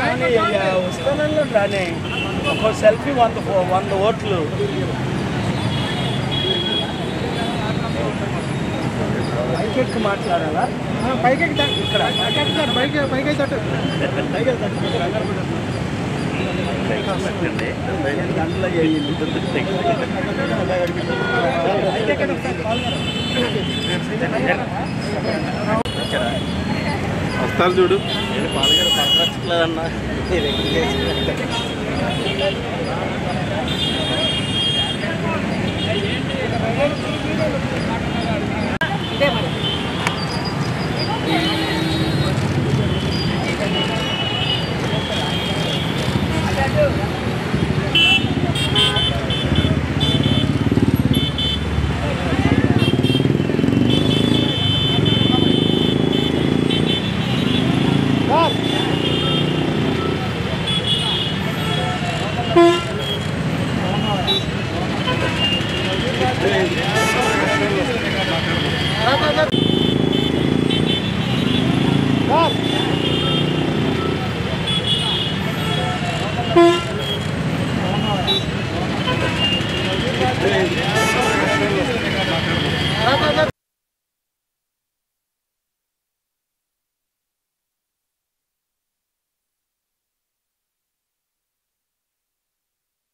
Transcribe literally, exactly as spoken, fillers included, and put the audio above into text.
వస్తానన్నా రానే ఒక సెల్ఫీ వంద వంద ఓట్లు. పైకెక్కి మాట్లాడాలా? పైకెక్కి ఇక్కడ పైకి పైకి అయితే దాంట్లో వస్తారు చూడు. నేను పాలగారు పక్కలేదన్నా ఇదే మరి